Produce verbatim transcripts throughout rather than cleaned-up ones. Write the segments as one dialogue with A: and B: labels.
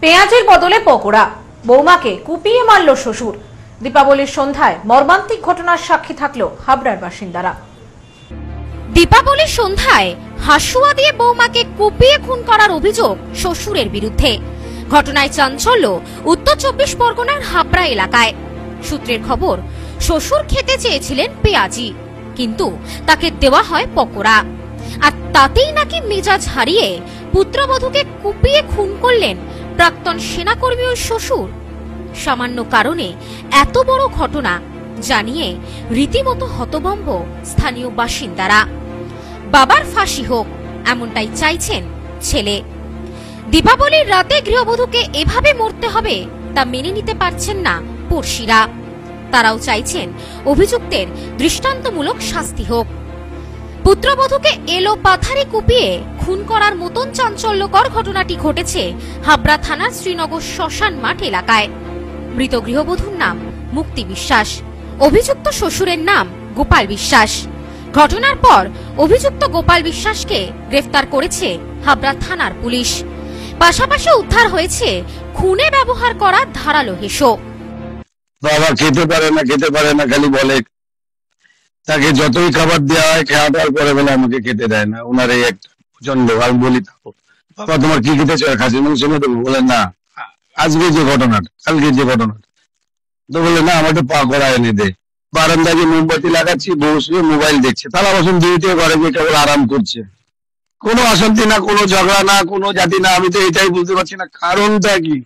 A: পেঁয়াজের বদলে পকোড়া, বৌমাকে কুপিয়ে মারল শ্বশুর। দীপাবলির সন্ধ্যায় মর্মান্তিক ঘটনার সাক্ষী থাকলো হাবড়ার বাসিন্দারা।
B: দীপাবলির সন্ধ্যায় হাসুয়া দিয়ে বৌমাকে কুপিয়ে খুন করার অভিযোগ শ্বশুরের বিরুদ্ধে। ঘটনায় চাঞ্চল্য উত্তর চব্বিশ পরগনার হাবড়া এলাকায়। সূত্রের খবর, শ্বশুর খেতে চেয়েছিলেন পেঁয়াজি, কিন্তু তাকে দেওয়া হয় পকোড়া, আর তাতেই নাকি মেজাজ হারিয়ে পুত্রবধূকে কুপিয়ে খুন করলেন প্রাক্তন সেনাকর্মী ও শ্বশুর। সামান্য কারণে এত বড় ঘটনা জানিয়ে রীতিমতো হতভম্ব স্থানীয় বাসিন্দারা। বাবার ফাঁসি হোক, এমনটাই চাইছেন ছেলে। দীপাবলির রাতে গৃহবধূকে এভাবে মরতে হবে তা মেনে নিতে পারছেন না পড়শিরা। তারাও চাইছেন অভিযুক্তের দৃষ্টান্তমূলক শাস্তি হোক। পুত্রবধূকে এলো পাথারে কুপিয়ে খুন করার মতন চাঞ্চল্যকর ঘটনাটি ঘটেছে হাবড়া থানার শ্রীনগর শ্মশান মাঠ এলাকায়। মৃত গৃহবধূর নাম মুক্তি বিশ্বাস, অভিযুক্ত শ্বশুরের নাম গোপাল বিশ্বাস। ঘটনার পর অভিযুক্ত গোপাল বিশ্বাসকে গ্রেফতার করেছে হাবড়া থানার পুলিশ। পাশাপাশি উদ্ধার হয়েছে খুনে ব্যবহার করা ধারালো হেসো।
C: বাবা খেতে পারে না খেতে পারে না খালি বলে, তাকে যতই খাবার দেওয়া হয় খাওয়ার পরে বলে আমাকে খেতে দেয় না। ওনার এই একটা প্রচন্ড, আমি বলি বাবা তোমার কি খেতে চায়, খাসির মাংস এনে দেবো? বলে না, আজকে যে ঘটনাটা, কালকে যে ঘটনাটা, তো বলে না আমাকে পাকোড়া এনে দে। বারান্দায় যে মোমবাতি লাগাচ্ছি, বসে মোবাইল দেখছে, তারা বসুন ডিউটি ঘরে গিয়ে কেবল আরাম করছে। কোনো অশান্তি না, কোনো ঝগড়া না, কোনো জাতি না। আমি তো এটাই বুঝতে পারছি না কারণটা কি।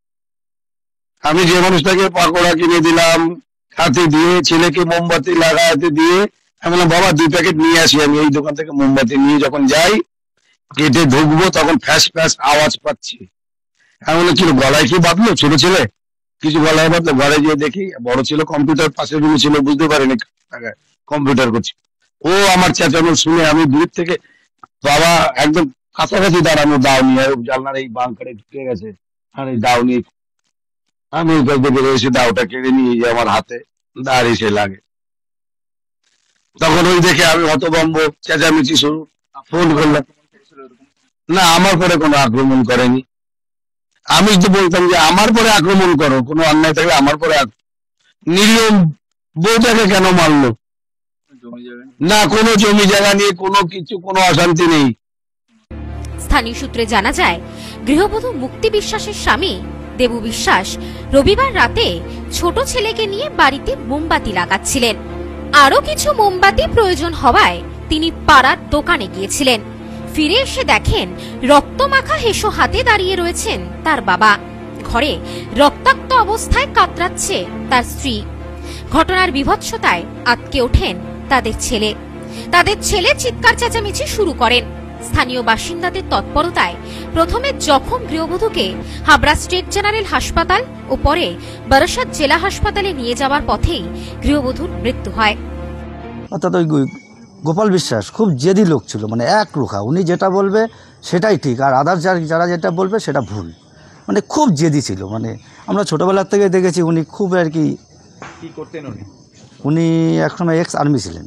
C: আমি যে মানুষটাকে পাকোড়া কিনে দিলাম হাতে দিয়ে, ছেলেকে মোমবাতি লাগাতে দিয়ে, আমি বললাম বাবা দুই প্যাকেট নিয়ে আসি। আমি এই দোকান থেকে মোমবাতি নিয়ে যখন যাই, গেটে ঢুকবো, তখন ফ্যাস ফ্যাস আওয়াজ পাচ্ছি। আমি বললাম কি গলায় কি বাঁধলো? ছোট ছেলে কিছু গলায় বাঁধলো। ঘরে গিয়ে দেখি বড় ছিল কম্পিউটার পাশের রুমে ছিল, বুঝতে পারিনি কম্পিউটার করছি। ও আমার চেঁচানো শুনে আমি দূর থেকে, বাবা একদম কাছাকাছি দাঁড়ানো, দাও নিয়ে জানলার এই বাংকারে ঢুকে গেছে, আর এই দাও নিয়ে আমি এসে দাওটা কেড়ে নিয়ে যে আমার হাতে দাঁড় এসে লাগে। তখন ওই দেখে আমি হতভম্ব, চেঁচামেচি শুরু। ফোন করলাম, না আমার পরে কোনো আক্রমণ করেনি। আমি তো বলতাম যে আমার পরে আক্রমণ করো, কোনো অন্যায় থাকলে আমার পরে। নিরীহ বউটাকে কেন মারলো? না, কোনো জমি জায়গা নিয়ে কোনো কিছু, কোনো অশান্তি নেই।
B: স্থানীয় সূত্রে জানা যায়, গৃহবধূ মুক্তি বিশ্বাসের স্বামী দেবু বিশ্বাস রবিবার রাতে ছোট ছেলেকে নিয়ে বাড়িতে মোমবাতি লাগাচ্ছিলেন। আরো কিছু মোমবাতি প্রয়োজন হওয়ায় তিনি পাড়ার দোকানে গিয়েছিলেন। ফিরে এসে দেখেন রক্তমাখা হেসো হাতে দাঁড়িয়ে রয়েছেন তার বাবা। ঘরে রক্তাক্ত অবস্থায় কাতরাচ্ছে তার স্ত্রী। ঘটনার বিভৎসতায় আটকে ওঠেন তাদের ছেলে। তাদের ছেলে চিৎকার চেঁচামেচি শুরু করেন। স্থানীয় বাসিন্দাদের তৎপরতায় প্রথমে জখম গৃহবধূকে হাবড়া স্টেট জেনারেল হাসপাতাল ও পরে বারাসাত জেলা হাসপাতালে নিয়ে যাওয়ার পথেই গৃহবধূর মৃত্যু হয়।
D: অর্থাৎ ওই গোপাল বিশ্বাস খুব জেদি লোক ছিল, মানে এক রুখা, উনি যেটা বলবে সেটাই ঠিক, আর আদার যারা যেটা বলবে সেটা ভুল, মানে খুব জেদি ছিল। মানে আমরা ছোটবেলার থেকে দেখেছি উনি খুব আর কি কি করতেন। উনি উনি একসময় এক্স আর্মি ছিলেন।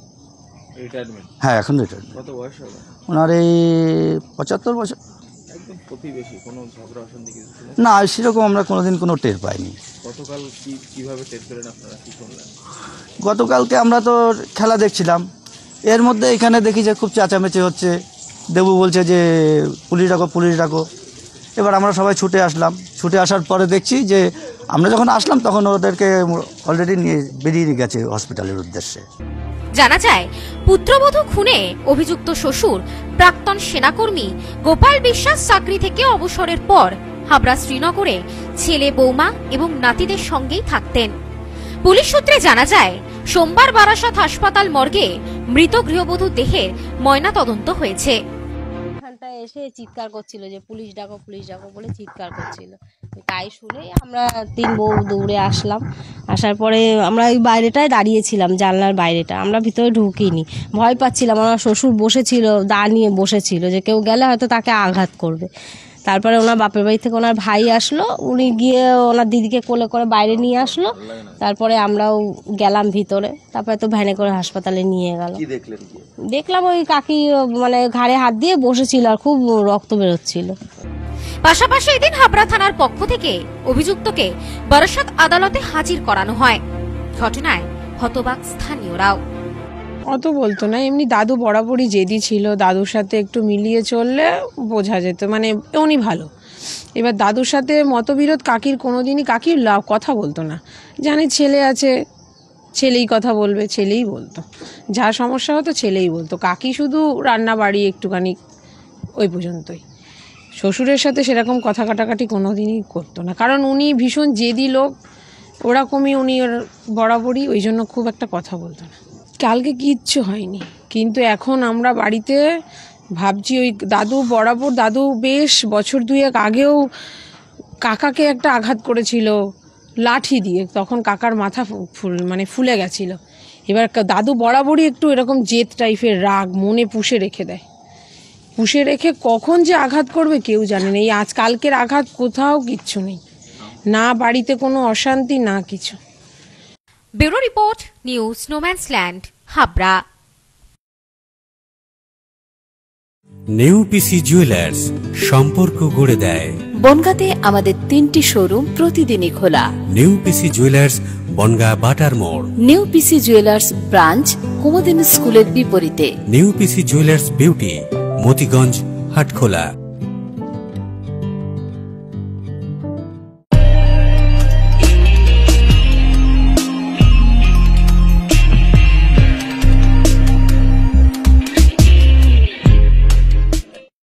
D: হ্যাঁ, এখন রিটায়ারমেন্ট। কত বয়স হবে ওনার? এই পঁচাত্তর বছর। একদম প্রতিবেশী, কোনো ঝগড়া অশান্তি কিছু না, সেরকম আমরা কোনোদিন কোনো টের পাইনি। গতকাল কি কিভাবে টের পেলেন আপনারা, কি শুনলেন? গতকালকে আমরা তো খেলা দেখছিলাম, এর মধ্যে এখানে দেখি যে খুব চেঁচামেচি হচ্ছে। দেবু বলছে যে পুলিশ ডাকো পুলিশ ডাকো। এবার আমরা সবাই ছুটে আসলাম। ছুটে আসার পরে দেখছি যে আমরা যখন আসলাম তখন ওদেরকে অলরেডি নিয়ে বেরিয়ে গেছে হসপিটালের উদ্দেশ্যে।
B: জানা যায়, পুত্রবধূ খুনে অভিযুক্ত শ্বশুর প্রাক্তন সেনাকর্মী গোপাল বিশ্বাস চাকরি থেকে অবসরের পর হাবড়া শ্রীনগরে ছেলে বৌমা এবং নাতিদের সঙ্গেই থাকতেন। পুলিশ সূত্রে জানা যায়, সোমবার বারাসাত হাসপাতাল মর্গে মৃত গৃহবধূর দেহের ময়না তদন্ত হয়েছে।
E: এখানটায় এসে চিৎকার করছিল যে পুলিশ ডাকো পুলিশ ডাকো বলে চিৎকার করছিল। তাই শুনে আমরা তিন বউ দৌড়ে আসলাম। আসার পরে আমরা ওই বাইরেটায় দাঁড়িয়েছিলাম, জানলার বাইরেটা, আমরা ভিতরে ঢুকিনি, ভয় পাচ্ছিলাম। আমার শ্বশুর বসেছিল, দা নিয়ে বসেছিল যে কেউ গেলে হয়তো তাকে আঘাত করবে। তারপরে ওনার বাপের বাড়ি থেকে ওনার ভাই আসলো, উনি গিয়ে ওনার দিদিকে কোলে করে বাইরে নিয়ে আসলো। তারপরে আমরাও গেলাম ভিতরে, তারপরে তো ভ্যানে করে হাসপাতালে নিয়ে গেল। দেখলাম ওই কাকি মানে ঘাড়ে হাত দিয়ে বসেছিল আর খুব রক্ত বেরোচ্ছিল।
B: পাশাপাশি এদিন হাবড়া থানার পক্ষ থেকে অভিযুক্তকে বারাসাত আদালতে হাজির করানো হয়। ঘটনায় হতবাক স্থানীয়রাও।
F: অত বলতো না, এমনি দাদু বরাবরই জেদি ছিল, দাদুর সাথে একটু মিলিয়ে চললে বোঝা যেত, মানে উনি ভালো। এবার দাদুর সাথে মতবিরোধ কাকির কোনোদিনই, কাকির লাভ কথা বলতো না, জানে ছেলে আছে ছেলেই কথা বলবে, ছেলেই বলতো, যা সমস্যা হতো ছেলেই বলতো। কাকি শুধু রান্না বাড়ি একটুখানি ওই পর্যন্তই, শ্বশুরের সাথে সেরকম কথা কাটাকাটি কোনোদিনই করতো না, কারণ উনি ভীষণ জেদি লোক, ওরকমই উনি ওর বরাবরই, ওই জন্য খুব একটা কথা বলতো না। কালকে কিচ্ছু হয়নি, কিন্তু এখন আমরা বাড়িতে ভাবছি ওই দাদু বরাবর, দাদু বেশ বছর দুয়েক আগেও কাকাকে একটা আঘাত করেছিল লাঠি দিয়ে, তখন কাকার মাথা ফুল মানে ফুলে গেছিল। এবার দাদু বরাবরই একটু এরকম জেদ টাইপের, রাগ মনে পুষে রেখে দেয়, পুষে রেখে কখন যে আঘাত করবে কেউ জানে না। এই আজ কালকের আঘাত কোথাও কিচ্ছু নেই, না বাড়িতে কোনো অশান্তি না কিছু।
B: Bureau report, news No Man's Land, Habra.
G: Neupisi jewellers, সম্পর্ক গড়ে দেয়।
H: বনগাঁতে আমাদের তিনটি শোরুম প্রতিদিনই খোলা।
G: নেউপিসি জুয়েলার্স, বনগাঁ বাটার মোড়।
H: নেউপিসি জুয়েলার্স ব্রাঞ্চ কুমুদিনী স্কুলের বিপরীতে।
G: Neupisi jewellers beauty, Motiganj, Hatkhola.